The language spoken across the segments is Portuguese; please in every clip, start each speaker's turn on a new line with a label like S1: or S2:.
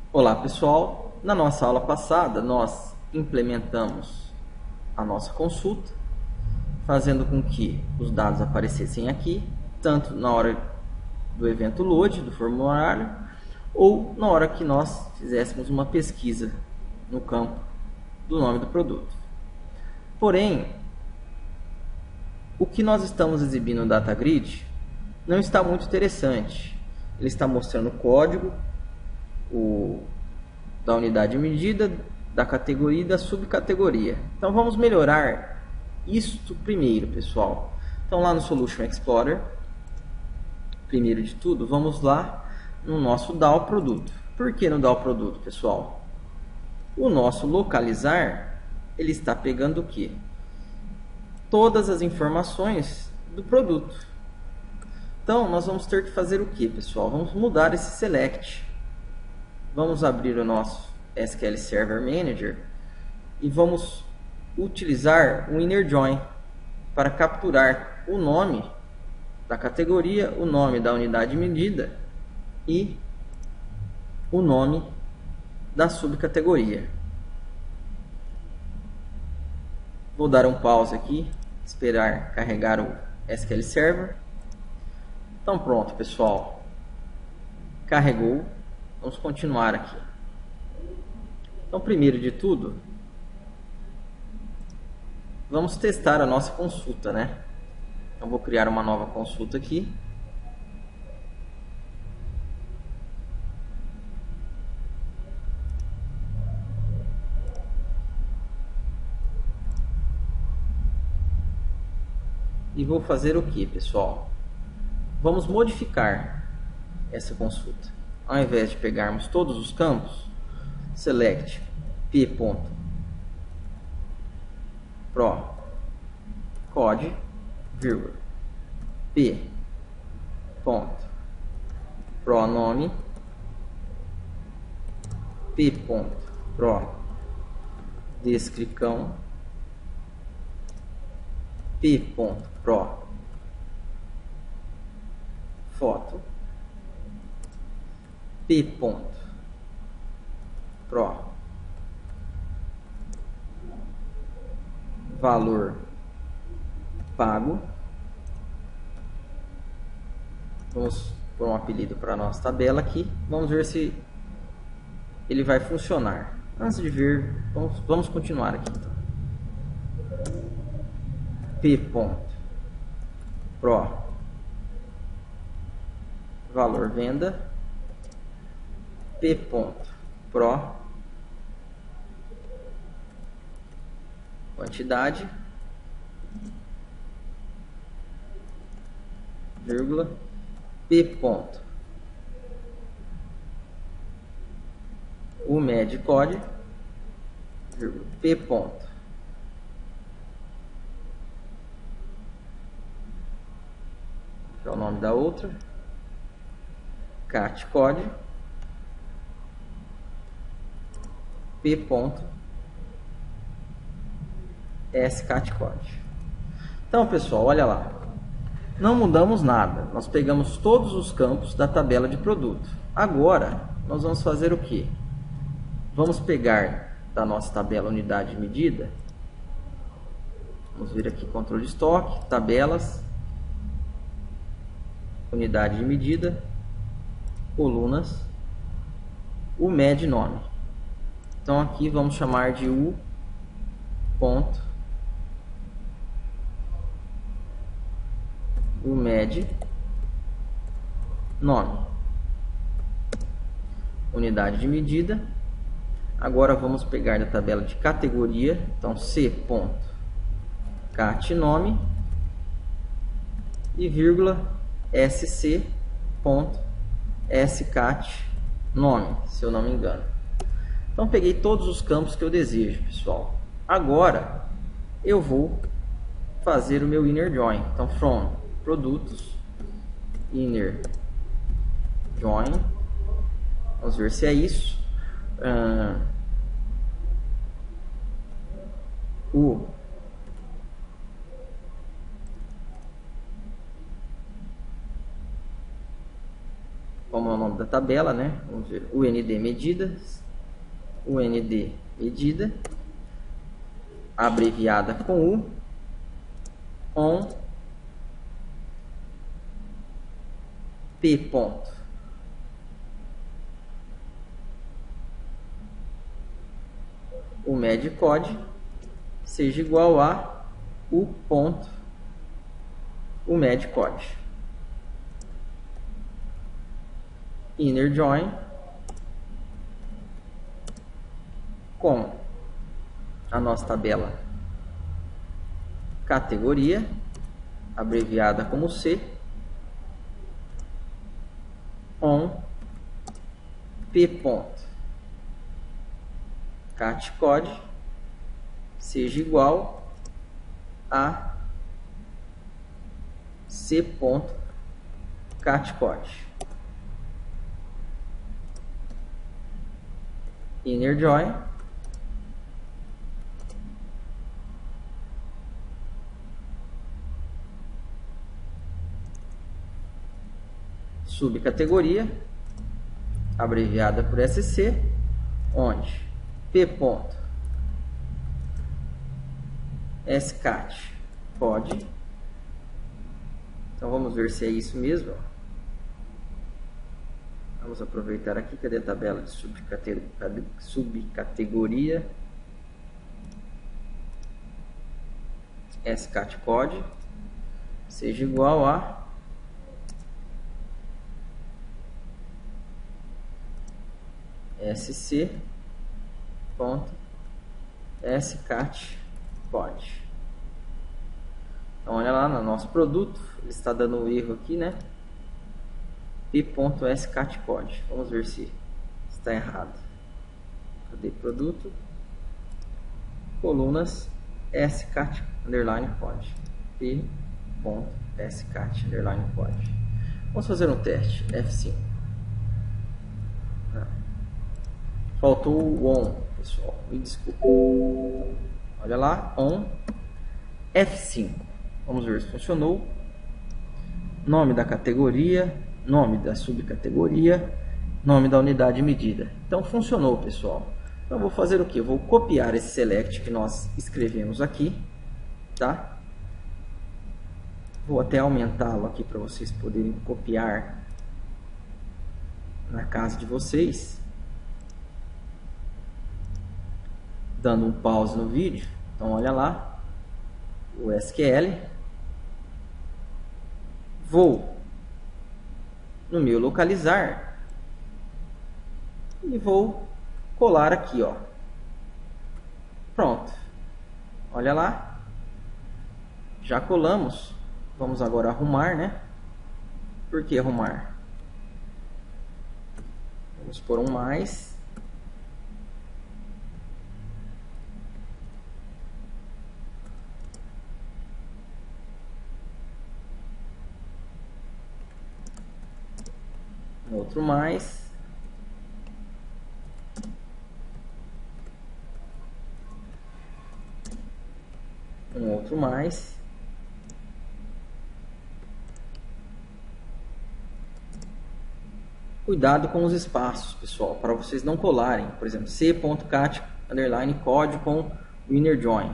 S1: Olá pessoal, na nossa aula passada nós implementamos a nossa consulta, fazendo com que os dados aparecessem aqui, tanto na hora do evento load do formulário, ou na hora que nós fizéssemos uma pesquisa no campo do nome do produto. Porém, o que nós estamos exibindo no DataGrid não está muito interessante. Ele está mostrando o código, da unidade de medida, da categoria e da subcategoria. Então vamos melhorar isto primeiro, pessoal. Então lá no Solution Explorer, primeiro de tudo, vamos lá no nosso DAO produto. Por que no DAO produto, pessoal? O nosso localizar, ele está pegando o quê? Todas as informações do produto. Então nós vamos ter que fazer o que, pessoal? Vamos mudar esse select. Vamos abrir o nosso SQL Server Manager e vamos utilizar o inner join para capturar o nome da categoria, o nome da unidade de medida e o nome da subcategoria. Vou dar um pause aqui, esperar carregar o SQL Server. Então pronto, pessoal, carregou. Vamos continuar aqui. Então, primeiro de tudo, vamos testar a nossa consulta, né? Então, vou criar uma nova consulta aqui. E vou fazer o que, pessoal? Vamos modificar essa consulta. Ao invés de pegarmos todos os campos, select p.pro code, vírgula, p.pronome, p.pro descricão, p.pro foto, p.pro valor pago. Vamos pôr um apelido para a nossa tabela aqui. Vamos ver se ele vai funcionar. Antes de ver, vamos continuar aqui. Então. P.pro valor venda, p.pro quantidade, vírgula, o med code, vírgula, p. Que é o nome da outra, cat code, p. scatcode. Então, pessoal, olha lá. Não mudamos nada. Nós pegamos todos os campos da tabela de produto. Agora, nós vamos fazer o que? Vamos pegar da nossa tabela unidade de medida. Vamos vir aqui, controle de estoque, tabelas, unidade de medida, colunas, o med nome. Então, aqui vamos chamar de u ponto o med nome, unidade de medida. Agora vamos pegar da tabela de categoria, então c.cat nome e vírgula sc.scat nome, se eu não me engano. Então peguei todos os campos que eu desejo, pessoal. Agora eu vou fazer o meu inner join. Então from produtos, inner join, vamos ver se é isso. O como é o nome da tabela, né? Vamos ver, UND medidas, UND medida, abreviada com U, on P ponto. O medcode seja igual a U ponto o medcode. Inner join com a nossa tabela categoria, abreviada como C, on P ponto catcode seja igual a C ponto catcode. Inner join subcategoria, abreviada por SC, onde P ponto scat pode. Então vamos ver se é isso mesmo. Vamos aproveitar aqui, cadê a tabela de subcategoria? Scat pode seja igual a sc ponto scat pode. Então olha lá no nosso produto, ele está dando um erro aqui, né? P.scat pode. Vamos ver se está errado. Cadê produto? Colunas scat underline pode. P.scat underline pode. Vamos fazer um teste. F5. Faltou o on, pessoal. Me desculpa. Olha lá, on F5. Vamos ver se funcionou. Nome da categoria, nome da subcategoria, nome da unidade de medida. Então funcionou, pessoal. Então eu vou fazer o que? Eu vou copiar esse select que nós escrevemos aqui, tá? Vou até aumentá-lo aqui para vocês poderem copiar na casa de vocês, dando um pause no vídeo. Então olha lá, o SQL. Vou no meu localizar e vou colar aqui, ó. Pronto. Olha lá. Já colamos. Vamos agora arrumar, né? Por que arrumar? Vamos por um mais. Outro mais. Um outro mais. Cuidado com os espaços, pessoal, para vocês não colarem. Por exemplo, c.cat underline code com inner join.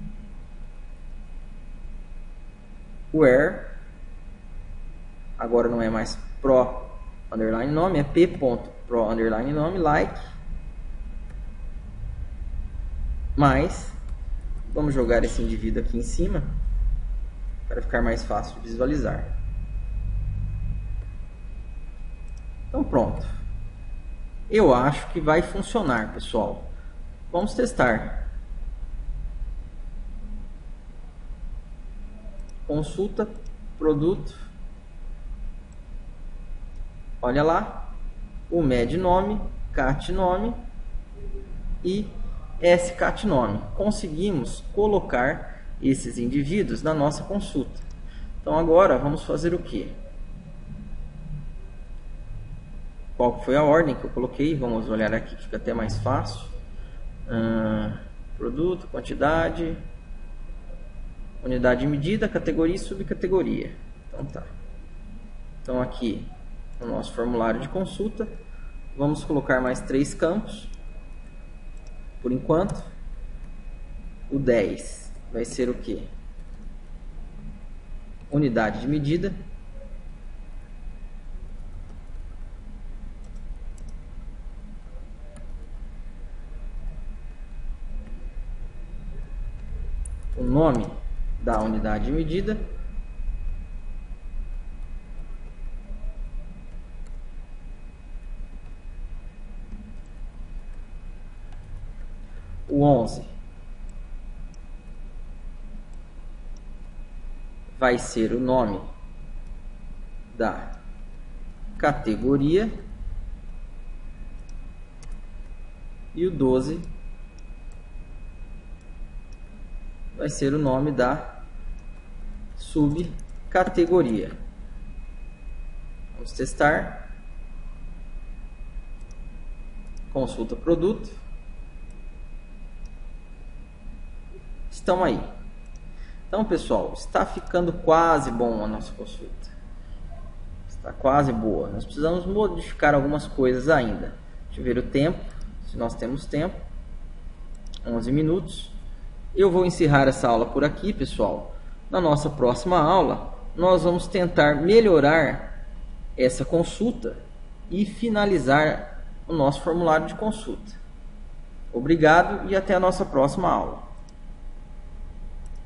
S1: Where agora não é mais pro underline nome, é p.pro underline nome, like, mais, vamos jogar esse indivíduo aqui em cima, para ficar mais fácil de visualizar. Então pronto. Eu acho que vai funcionar, pessoal. Vamos testar. Consulta, produto. Olha lá, o med nome, cat nome e scat nome. Conseguimos colocar esses indivíduos na nossa consulta. Então agora vamos fazer o que? Qual foi a ordem que eu coloquei? Vamos olhar aqui que fica até mais fácil. Produto, quantidade, unidade de medida, categoria e subcategoria. Então tá. Então aqui o nosso formulário de consulta. Vamos colocar mais 3 campos. Por enquanto, o 10 vai ser o quê? Unidade de medida. O nome da unidade de medida. O 11 vai ser o nome da categoria e o 12 vai ser o nome da subcategoria. Vamos testar. Consulta produto. Estão aí. Então, pessoal, está ficando quase bom a nossa consulta. Está quase boa. Nós precisamos modificar algumas coisas ainda. Deixa eu ver o tempo, se nós temos tempo. 11 minutos. Eu vou encerrar essa aula por aqui, pessoal. Na nossa próxima aula, nós vamos tentar melhorar essa consulta e finalizar o nosso formulário de consulta. Obrigado e até a nossa próxima aula.